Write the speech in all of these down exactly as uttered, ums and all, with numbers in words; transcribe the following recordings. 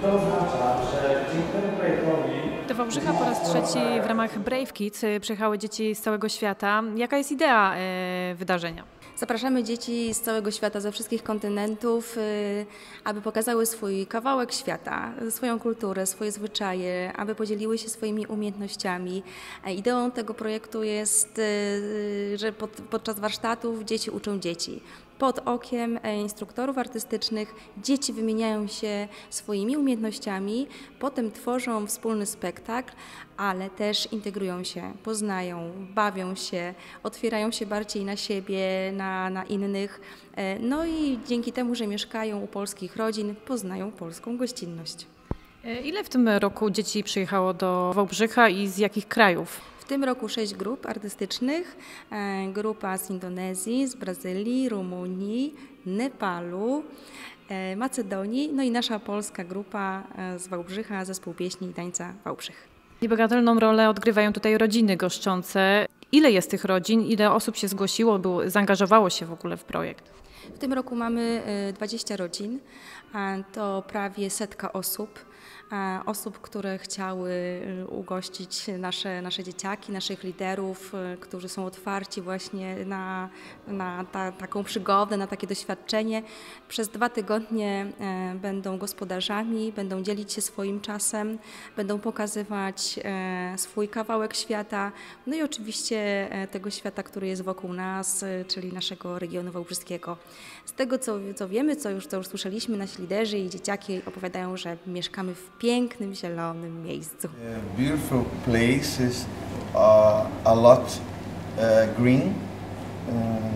To oznacza, że dzięki temu projektowi Do Wałbrzycha po raz trzeci w ramach Brave Kids przyjechały dzieci z całego świata. Jaka jest idea e, wydarzenia? Zapraszamy dzieci z całego świata, ze wszystkich kontynentów, aby pokazały swój kawałek świata, swoją kulturę, swoje zwyczaje, aby podzieliły się swoimi umiejętnościami. Ideą tego projektu jest, że pod, podczas warsztatów dzieci uczą dzieci. Pod okiem instruktorów artystycznych dzieci wymieniają się swoimi umiejętnościami, potem tworzą wspólny spektakl, ale też integrują się, poznają, bawią się, otwierają się bardziej na siebie, na, na innych. No i dzięki temu, że mieszkają u polskich rodzin, poznają polską gościnność. Ile w tym roku dzieci przyjechało do Wałbrzycha i z jakich krajów? W tym roku sześć grup artystycznych, grupa z Indonezji, z Brazylii, Rumunii, Nepalu, Macedonii, no i nasza polska grupa z Wałbrzycha, zespół pieśni i tańca Wałbrzych. Niebagatelną rolę odgrywają tutaj rodziny goszczące. Ile jest tych rodzin? Ile osób się zgłosiło, było, zaangażowało się w ogóle w projekt? W tym roku mamy dwadzieścia rodzin, to prawie setka osób. Osób, które chciały ugościć nasze, nasze dzieciaki, naszych liderów, którzy są otwarci właśnie na, na ta, taką przygodę, na takie doświadczenie. Przez dwa tygodnie będą gospodarzami, będą dzielić się swoim czasem, będą pokazywać swój kawałek świata, no i oczywiście tego świata, który jest wokół nas, czyli naszego regionu wałbrzyskiego. Z tego, co, co wiemy, co już, co już słyszeliśmy, nasi liderzy i dzieciaki opowiadają, że mieszkamy w pięknym, zielonym miejscu. Uh, beautiful places, uh, a lot uh, green, uh,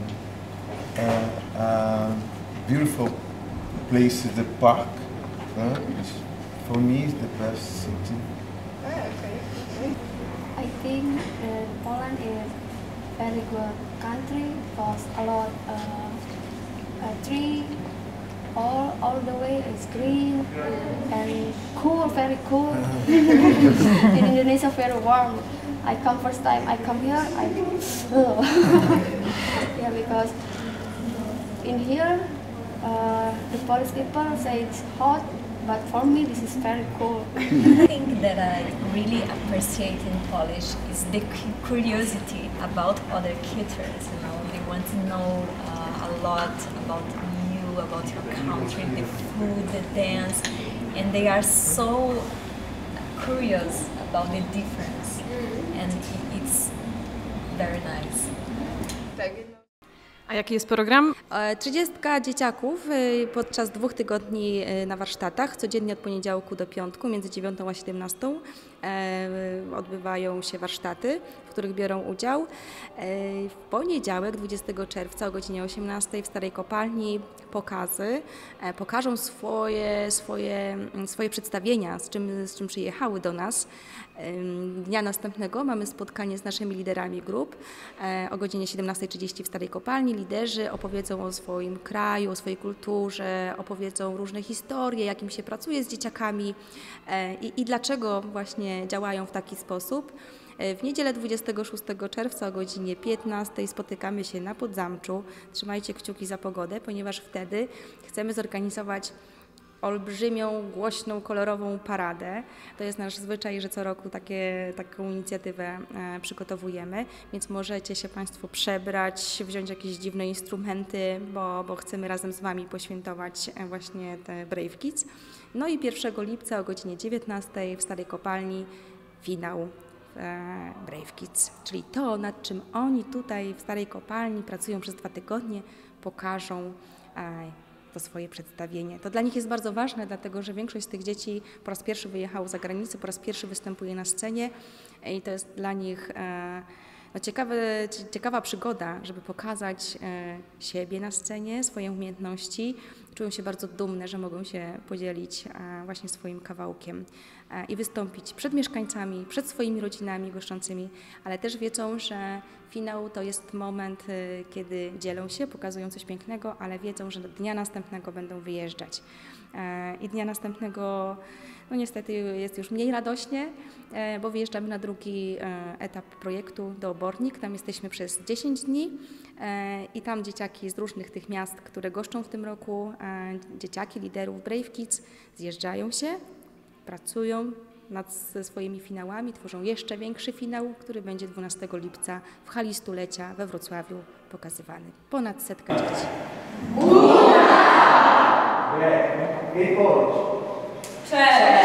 uh, uh, beautiful places, the park. Uh, for me, is the best city. I think uh, Poland is very good country because a lot uh, uh, tree. All, all the way is green and cool, very cool. In Indonesia, very warm. I come first time I come here, I oh. Yeah, because in here uh, the Polish people say it's hot, but for me this is very cool. The thing that I really appreciate in Polish is the curiosity about other cultures. You know, they want to know uh, a lot about you, about your country, the food, the dance, and they are so curious about the difference, and it's very nice. A jaki jest program? Trzydziestka dzieciaków podczas dwóch tygodni na warsztatach, codziennie od poniedziałku do piątku, między dziewiątą a siedemnastą odbywają się warsztaty, w których biorą udział. W poniedziałek, dwudziestego czerwca o godzinie osiemnastej w Starej Kopalni pokazy, pokażą swoje, swoje, swoje przedstawienia, z czym, z czym przyjechały do nas. Dnia następnego mamy spotkanie z naszymi liderami grup o godzinie siedemnastej trzydzieści w Starej Kopalni. Liderzy opowiedzą o swoim kraju, o swojej kulturze, opowiedzą różne historie, jak im się pracuje z dzieciakami i, i dlaczego właśnie działają w taki sposób. W niedzielę dwudziestego szóstego czerwca o godzinie piętnastej spotykamy się na Podzamczu. Trzymajcie kciuki za pogodę, ponieważ wtedy chcemy zorganizować olbrzymią, głośną, kolorową paradę. To jest nasz zwyczaj, że co roku takie, taką inicjatywę e, przygotowujemy, więc możecie się Państwo przebrać, wziąć jakieś dziwne instrumenty, bo, bo chcemy razem z Wami poświętować właśnie te Brave Kids. No i pierwszego lipca o godzinie dziewiętnastej w Starej Kopalni finał e, Brave Kids, czyli to, nad czym oni tutaj w Starej Kopalni pracują przez dwa tygodnie, pokażą e, to swoje przedstawienie. To dla nich jest bardzo ważne, dlatego że większość z tych dzieci po raz pierwszy wyjechało za granicę, po raz pierwszy występuje na scenie i to jest dla nich no, ciekawe, ciekawa przygoda, żeby pokazać siebie na scenie, swoje umiejętności. Czują się bardzo dumne, że mogą się podzielić właśnie swoim kawałkiem i wystąpić przed mieszkańcami, przed swoimi rodzinami goszczącymi, ale też wiedzą, że finał to jest moment, kiedy dzielą się, pokazują coś pięknego, ale wiedzą, że dnia następnego będą wyjeżdżać. I dnia następnego, no niestety jest już mniej radośnie, bo wyjeżdżamy na drugi etap projektu do Obornik. Tam jesteśmy przez dziesięć dni. I tam dzieciaki z różnych tych miast, które goszczą w tym roku, dzieciaki liderów Brave Kids zjeżdżają się, pracują nad ze swoimi finałami, tworzą jeszcze większy finał, który będzie dwunastego lipca w hali stulecia we Wrocławiu pokazywany. Ponad setka dzieci. Greg, che poi? Cioè,